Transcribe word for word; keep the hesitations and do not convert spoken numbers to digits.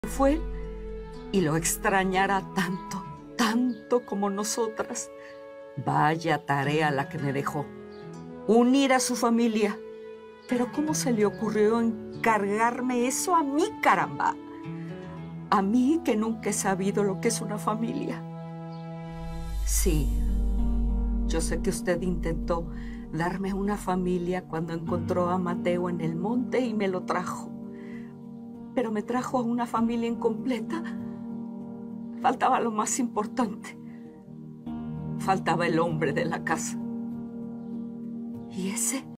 fue y lo extrañará tanto, tanto como nosotras. Vaya tarea la que me dejó. Unir a su familia. Pero ¿cómo se le ocurrió encargarme eso a mí, caramba? A mí que nunca he sabido lo que es una familia. Sí, yo sé que usted intentó darme una familia cuando encontró a Mateo en el monte y me lo trajo. Pero me trajo a una familia incompleta. Faltaba lo más importante. Faltaba el hombre de la casa. ¿Y ese?